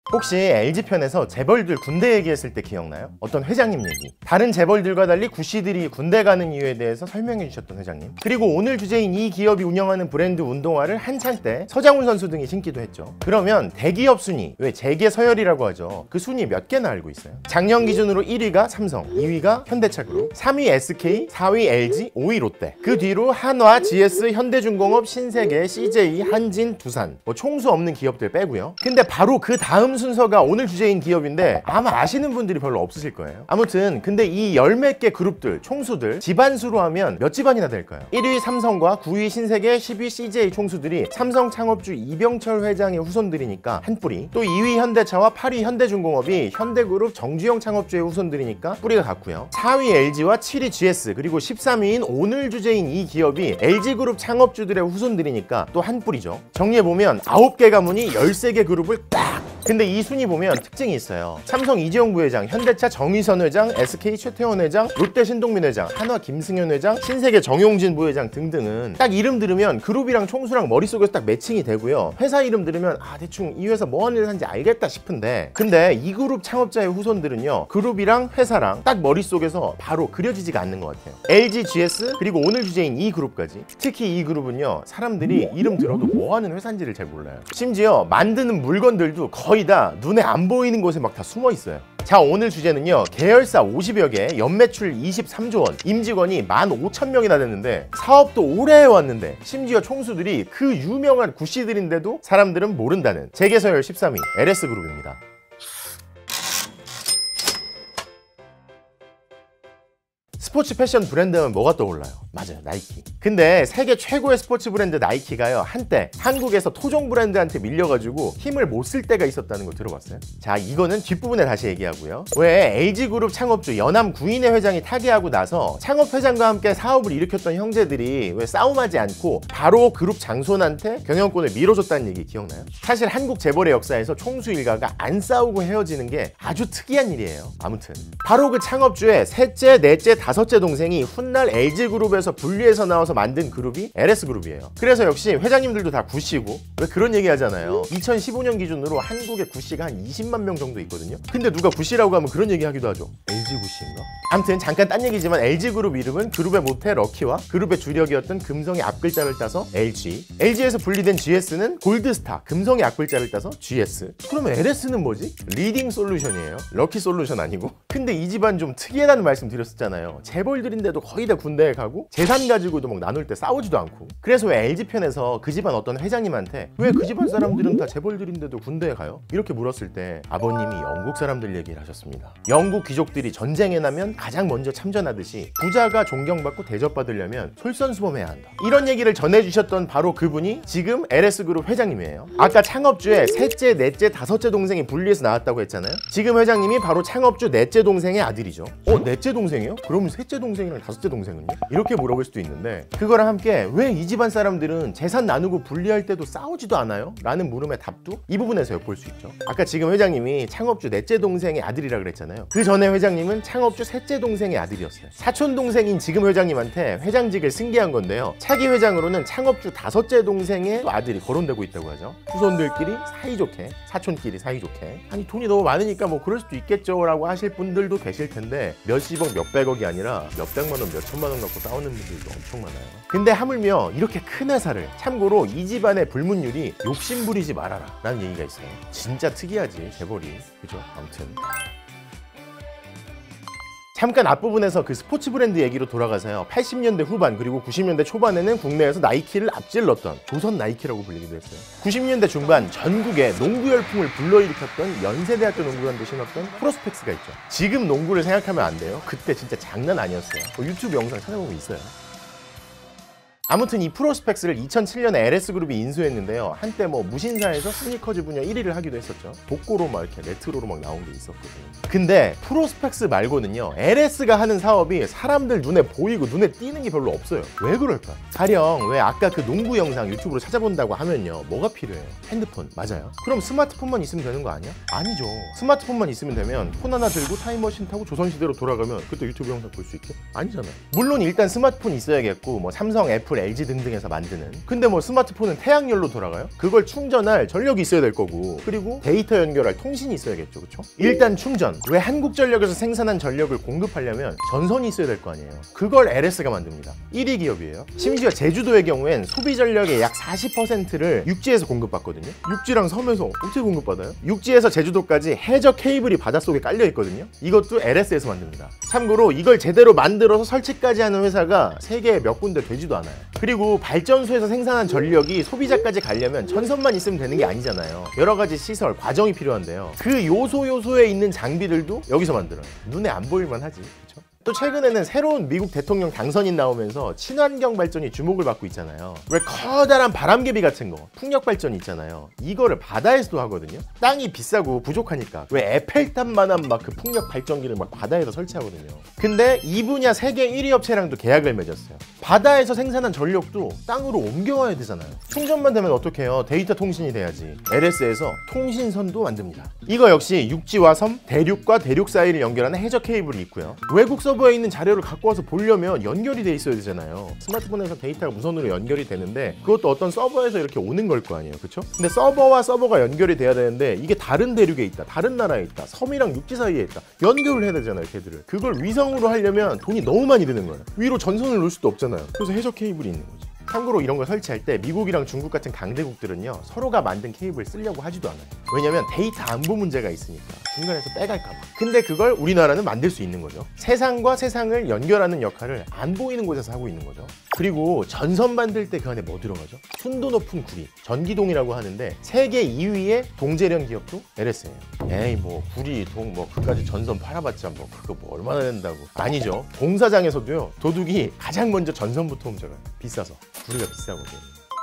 혹시 LG편에서 재벌들 군대 얘기했을 때 기억나요? 어떤 회장님 얘기. 다른 재벌들과 달리 구씨들이 군대 가는 이유에 대해서 설명해 주셨던 회장님. 그리고 오늘 주제인 이 기업이 운영하는 브랜드 운동화를 한창 때 서장훈 선수 등이 신기도 했죠. 그러면 대기업 순위, 왜 재계 서열이라고 하죠. 그 순위 몇 개나 알고 있어요? 작년 기준으로 1위가 삼성, 2위가 현대차그룹, 3위 SK, 4위 LG, 5위 롯데. 그 뒤로 한화, GS, 현대중공업, 신세계, CJ, 한진, 두산. 뭐 총수 없는 기업들 빼고요. 근데 바로 그 다음 순서가 오늘 주제인 기업인데 아마 아시는 분들이 별로 없으실 거예요. 아무튼 근데 이 열 몇 개 그룹들, 총수들 집안수로 하면 몇 집안이나 될까요? 1위 삼성과 9위 신세계, 10위 CJ 총수들이 삼성 창업주 이병철 회장의 후손들이니까 한 뿌리. 또 2위 현대차와 8위 현대중공업이 현대그룹 정주영 창업주의 후손들이니까 뿌리가 같고요. 4위 LG와 7위 GS 그리고 13위인 오늘 주제인 이 기업이 LG그룹 창업주들의 후손들이니까 또 한 뿌리죠. 정리해보면 9개 가문이 13개 그룹을 딱. 근데 이 순위 보면 특징이 있어요. 삼성 이재용 부회장, 현대차 정의선 회장, SK 최태원 회장, 롯데 신동민 회장, 한화 김승현 회장, 신세계 정용진 부회장 등등은 딱 이름 들으면 그룹이랑 총수랑 머릿속에서 딱 매칭이 되고요. 회사 이름 들으면 아 대충 이 회사 뭐 하는 회사인지 알겠다 싶은데 근데 이 그룹 창업자의 후손들은요. 그룹이랑 회사랑 딱 머릿속에서 바로 그려지지가 않는 것 같아요. LG, GS 그리고 오늘 주제인 이 그룹까지. 특히 이 그룹은요. 사람들이 이름 들어도 뭐 하는 회사인지를 잘 몰라요. 심지어 만드는 물건들도 거의 다 눈에 안 보이는 곳에 막 다 숨어 있어요. 자, 오늘 주제는요. 계열사 50여 개, 연매출 23조 원, 임직원이 15,000명이나 됐는데 사업도 오래 해왔는데 심지어 총수들이 그 유명한 구씨들인데도 사람들은 모른다는 재계서열 13위 LS그룹입니다. 스포츠 패션 브랜드 하면 뭐가 떠올라요? 맞아요, 나이키. 근데 세계 최고의 스포츠 브랜드 나이키가요 한때 한국에서 토종 브랜드한테 밀려가지고 힘을 못 쓸 때가 있었다는 거 들어봤어요? 자, 이거는 뒷부분에 다시 얘기하고요. 왜 LG그룹 창업주 연암 구인의 회장이 타계하고 나서 창업회장과 함께 사업을 일으켰던 형제들이 왜 싸움하지 않고 바로 그룹 장손한테 경영권을 밀어줬다는 얘기 기억나요? 사실 한국 재벌의 역사에서 총수 일가가 안 싸우고 헤어지는 게 아주 특이한 일이에요. 아무튼 바로 그 창업주의 셋째, 넷째, 다섯째 동생이 훗날 LG그룹에서 분리해서 나와서 만든 그룹이 LS그룹이에요. 그래서 역시 회장님들도 다 구씨고 왜 그런 얘기 하잖아요. 2015년 기준으로 한국에 구씨가 한 20만 명 정도 있거든요. 근데 누가 구씨라고 하면 그런 얘기 하기도 하죠. LG구씨인가? 아무튼 잠깐 딴 얘기지만 LG그룹 이름은 그룹의 모태 럭키와 그룹의 주력이었던 금성의 앞글자를 따서 LG. LG에서 분리된 GS는 골드스타, 금성의 앞글자를 따서 GS. 그러면 LS는 뭐지? 리딩 솔루션이에요. 럭키 솔루션 아니고. 근데 이 집안 좀 특이하다는 말씀 드렸었잖아요. 재벌들인데도 거의 다 군대에 가고 재산 가지고도 막 나눌 때 싸우지도 않고. 그래서 왜 LG편에서 그 집안 어떤 회장님한테 왜 그 집안 사람들은 다 재벌들인데도 군대에 가요? 이렇게 물었을 때 아버님이 영국 사람들 얘기를 하셨습니다. 영국 귀족들이 전쟁에 나면 가장 먼저 참전하듯이 부자가 존경받고 대접받으려면 솔선수범해야 한다. 이런 얘기를 전해주셨던 바로 그분이 지금 LS그룹 회장님이에요. 아까 창업주의 셋째, 넷째, 다섯째 동생이 분리해서 나왔다고 했잖아요. 지금 회장님이 바로 창업주 넷째 동생의 아들이죠. 넷째 동생이요? 그러면 셋째 동생이랑 다섯째 동생은요? 이렇게 물어볼 수도 있는데 그거랑 함께 왜 이 집안 사람들은 재산 나누고 분리할 때도 싸우지도 않아요? 라는 물음의 답도 이 부분에서 엿볼 수 있죠. 아까 지금 회장님이 창업주 넷째 동생의 아들이라 그랬잖아요. 그 전에 회장님은 창업주 셋째 동생의 아들이었어요. 사촌 동생인 지금 회장님한테 회장직을 승계한 건데요. 차기 회장으로는 창업주 다섯째 동생의 아들이 거론되고 있다고 하죠. 후손들끼리 사이좋게, 사촌끼리 사이좋게. 아니 돈이 너무 많으니까 뭐 그럴 수도 있겠죠 라고 하실 분들도 계실 텐데 몇십억, 몇백억이 아니라 몇백만 원, 몇천만 원 갖고 싸우는 분들도 엄청 많아요. 근데 하물며 이렇게 큰 회사를, 참고로 이 집안의 불문율이 욕심 부리지 말아라 라는 얘기가 있어요. 진짜 특이하지 재벌이. 그죠? 아무튼 잠깐 앞부분에서 그 스포츠 브랜드 얘기로 돌아가서요. 80년대 후반 그리고 90년대 초반에는 국내에서 나이키를 앞질렀던 조선 나이키라고 불리기도 했어요. 90년대 중반 전국에 농구 열풍을 불러일으켰던 연세대학교 농구단도 신었던 프로스펙스가 있죠. 지금 농구를 생각하면 안 돼요. 그때 진짜 장난 아니었어요. 유튜브 영상 찾아보면 있어요. 아무튼 이 프로스펙스를 2007년에 LS그룹이 인수했는데요. 한때 뭐 무신사에서 스니커즈 분야 1위를 하기도 했었죠. 복고로 막 이렇게 레트로로 막 나온 게 있었거든요. 근데 프로스펙스 말고는요. LS가 하는 사업이 사람들 눈에 보이고 눈에 띄는 게 별로 없어요. 왜 그럴까? 가령 왜 아까 그 농구 영상 유튜브로 찾아본다고 하면요. 뭐가 필요해요? 핸드폰. 맞아요. 그럼 스마트폰만 있으면 되는 거 아니야? 아니죠. 스마트폰만 있으면 되면 폰 하나 들고 타임머신 타고 조선시대로 돌아가면 그때 유튜브 영상 볼 수 있게? 아니잖아요. 물론 일단 스마트폰 있어야겠고 뭐 삼성, 애플, 삼성물, LG 등등에서 만드는. 근데 뭐 스마트폰은 태양열로 돌아가요? 그걸 충전할 전력이 있어야 될 거고, 그리고 데이터 연결할 통신이 있어야겠죠, 그렇죠? 일단 충전. 왜 한국전력에서 생산한 전력을 공급하려면 전선이 있어야 될 거 아니에요. 그걸 LS가 만듭니다. 1위 기업이에요. 심지어 제주도의 경우엔 소비 전력의 약 40%를 육지에서 공급받거든요. 육지랑 섬에서 어떻게 공급받아요? 육지에서 제주도까지 해저 케이블이 바닷속에 깔려 있거든요. 이것도 LS에서 만듭니다. 참고로 이걸 제대로 만들어서 설치까지 하는 회사가 세계에 몇 군데 되지도 않아요. 그리고 발전소에서 생산한 전력이 소비자까지 가려면 전선만 있으면 되는 게 아니잖아요. 여러 가지 시설, 과정이 필요한데요. 그 요소에 있는 장비들도 여기서 만들어요. 눈에 안 보일만 하지, 그렇죠? 또 최근에는 새로운 미국 대통령 당선인 나오면서 친환경 발전이 주목을 받고 있잖아요. 왜 커다란 바람개비 같은 거, 풍력 발전 있잖아요. 이거를 바다에서도 하거든요. 땅이 비싸고 부족하니까. 왜 에펠탑만한 막 그 풍력 발전기를 막 바다에서 설치하거든요. 근데 이 분야 세계 1위 업체랑도 계약을 맺었어요. 바다에서 생산한 전력도 땅으로 옮겨와야 되잖아요. 충전만 되면 어떡해요? 데이터 통신이 돼야지. LS에서 통신선도 만듭니다. 이거 역시 육지와 섬, 대륙과 대륙 사이를 연결하는 해저 케이블이 있고요. 외국 서버에 있는 자료를 갖고 와서 보려면 연결이 돼 있어야 되잖아요. 스마트폰에서 데이터가 무선으로 연결이 되는데 그것도 어떤 서버에서 이렇게 오는 걸 거 아니에요, 그렇죠? 근데 서버와 서버가 연결이 돼야 되는데 이게 다른 대륙에 있다, 다른 나라에 있다, 섬이랑 육지 사이에 있다. 연결을 해야 되잖아요, 걔들을. 그걸 위성으로 하려면 돈이 너무 많이 드는 거예요. 위로 전선을 놓을 수도 없잖아요. 그래서 해저 케이블이 있는 거지. 참고로 이런 거 설치할 때 미국이랑 중국 같은 강대국들은요, 서로가 만든 케이블 쓰려고 하지도 않아요. 왜냐면 데이터 안보 문제가 있으니까 중간에서 빼갈까 봐. 근데 그걸 우리나라는 만들 수 있는 거죠. 세상과 세상을 연결하는 역할을 안 보이는 곳에서 하고 있는 거죠. 그리고 전선 만들 때 그 안에 뭐 들어가죠? 순도 높은 구리, 전기동이라고 하는데 세계 2위의 동제련 기업도 LS예요. 에이 뭐 구리, 동 뭐 그까지 전선 팔아봤자 뭐 그거 뭐 얼마나 된다고. 아니죠. 공사장에서도요, 도둑이 가장 먼저 전선부터 훔쳐가요. 비싸서. 구리가 비싸거든요.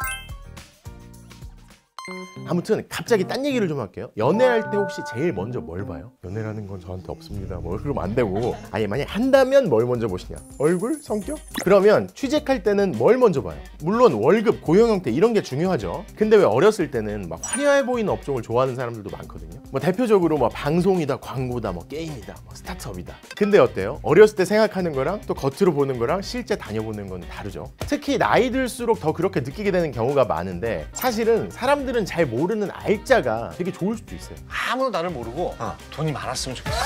아무튼 갑자기 딴 얘기를 좀 할게요. 연애할 때 혹시 제일 먼저 뭘 봐요? 연애라는 건 저한테 없습니다. 뭐 그러면 안 되고. 아니 만약 한다면 뭘 먼저 보시냐? 얼굴? 성격? 그러면 취직할 때는 뭘 먼저 봐요? 물론 월급, 고용 형태 이런 게 중요하죠. 근데 왜 어렸을 때는 막 화려해 보이는 업종을 좋아하는 사람들도 많거든요. 뭐 대표적으로 뭐 방송이다, 광고다, 뭐 게임이다, 뭐 스타트업이다. 근데 어때요? 어렸을 때 생각하는 거랑 또 겉으로 보는 거랑 실제 다녀보는 건 다르죠. 특히 나이 들수록 더 그렇게 느끼게 되는 경우가 많은데 사실은 사람들은 잘 모르는 알짜가 되게 좋을 수도 있어요. 아무도 나를 모르고 돈이 많았으면 좋겠어.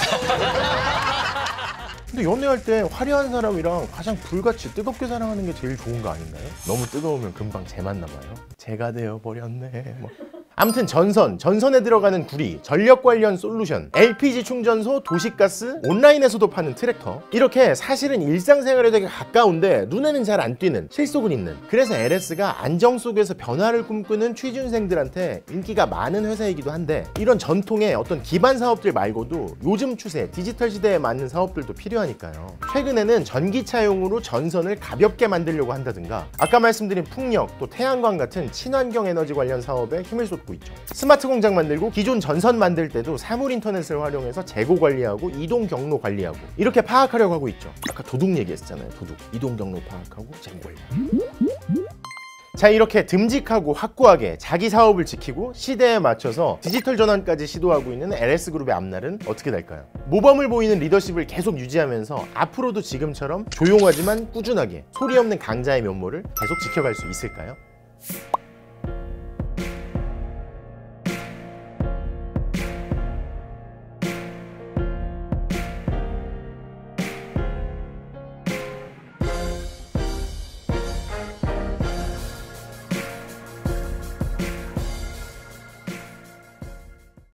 근데 연애할 때 화려한 사람이랑 가장 불같이 뜨겁게 사랑하는 게 제일 좋은 거 아닌가요? 너무 뜨거우면 금방 재만 남아요. 재가 되어버렸네. 뭐. 아무튼 전선에 들어가는 구리, 전력 관련 솔루션, LPG 충전소, 도시가스, 온라인에서도 파는 트랙터. 이렇게 사실은 일상생활에 되게 가까운데 눈에는 잘 안 띄는, 실속은 있는. 그래서 LS가 안정 속에서 변화를 꿈꾸는 취준생들한테 인기가 많은 회사이기도 한데, 이런 전통의 어떤 기반 사업들 말고도 요즘 추세, 디지털 시대에 맞는 사업들도 필요하니까요. 최근에는 전기차용으로 전선을 가볍게 만들려고 한다든가, 아까 말씀드린 풍력, 또 태양광 같은 친환경 에너지 관련 사업에 힘을 쏟고 있죠. 스마트 공장 만들고 기존 전선 만들 때도 사물 인터넷을 활용해서 재고 관리하고 이동 경로 관리하고 이렇게 파악하려고 하고 있죠. 아까 도둑 얘기했잖아요. 도둑. 이동 경로 파악하고 재고 관리. 자, 이렇게 듬직하고 확고하게 자기 사업을 지키고 시대에 맞춰서 디지털 전환까지 시도하고 있는 LS그룹의 앞날은 어떻게 될까요? 모범을 보이는 리더십을 계속 유지하면서 앞으로도 지금처럼 조용하지만 꾸준하게 소리 없는 강자의 면모를 계속 지켜갈 수 있을까요?